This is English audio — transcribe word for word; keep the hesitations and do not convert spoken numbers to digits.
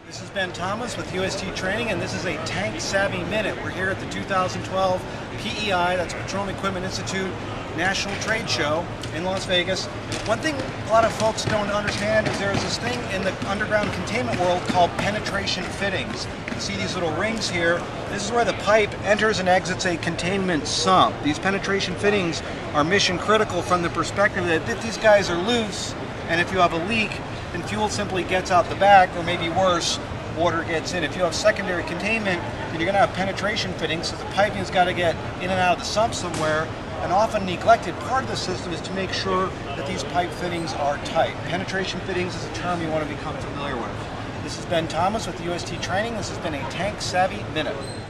This is Ben Thomas with U S T Training, and this is a Tank Savvy Minute. We're here at the two thousand twelve P E I, that's Petroleum Equipment Institute, National Trade Show in Las Vegas. One thing a lot of folks don't understand is there's this thing in the underground containment world called penetration fittings. You see these little rings here. This is where the pipe enters and exits a containment sump. These penetration fittings are mission critical from the perspective that if these guys are loose and if you have a leak, then fuel simply gets out the back, or maybe worse, water gets in. If you have secondary containment, then you're going to have penetration fittings, so the piping's got to get in and out of the sump somewhere. An often neglected part of the system is to make sure that these pipe fittings are tight. Penetration fittings is a term you want to become familiar with. This is Ben Thomas with U S T Training. This has been a Tank Savvy Minute.